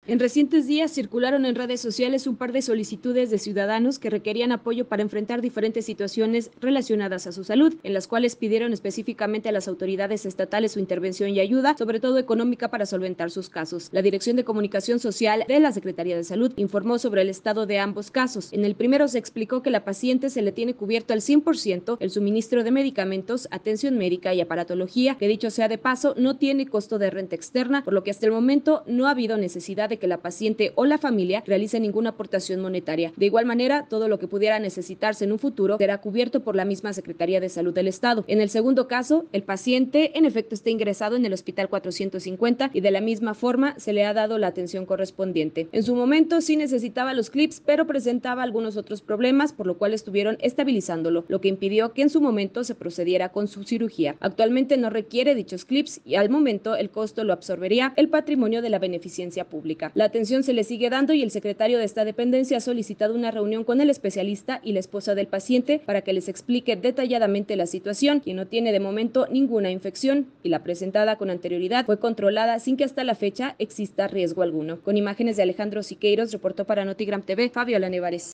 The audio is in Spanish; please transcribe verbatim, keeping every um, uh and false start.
En recientes días circularon en redes sociales un par de solicitudes de ciudadanos que requerían apoyo para enfrentar diferentes situaciones relacionadas a su salud, en las cuales pidieron específicamente a las autoridades estatales su intervención y ayuda, sobre todo económica, para solventar sus casos. La Dirección de Comunicación Social de la Secretaría de Salud informó sobre el estado de ambos casos. En el primero se explicó que la paciente se le tiene cubierto al cien por ciento el suministro de medicamentos, atención médica y aparatología, que dicho sea de paso, no tiene costo de renta externa, por lo que hasta el momento no ha habido necesidad de que la paciente o la familia realice ninguna aportación monetaria. De igual manera, todo lo que pudiera necesitarse en un futuro será cubierto por la misma Secretaría de Salud del Estado. En el segundo caso, el paciente en efecto está ingresado en el Hospital cuatrocientos cincuenta y de la misma forma se le ha dado la atención correspondiente. En su momento sí necesitaba los clips, pero presentaba algunos otros problemas, por lo cual estuvieron estabilizándolo, lo que impidió que en su momento se procediera con su cirugía. Actualmente no requiere dichos clips y al momento el costo lo absorbería el patrimonio de la beneficencia pública. La atención se le sigue dando y el secretario de esta dependencia ha solicitado una reunión con el especialista y la esposa del paciente para que les explique detalladamente la situación, quien no tiene de momento ninguna infección y la presentada con anterioridad fue controlada sin que hasta la fecha exista riesgo alguno. Con imágenes de Alejandro Siqueiros, reportó para Notigram T V, Fabiola Nevares.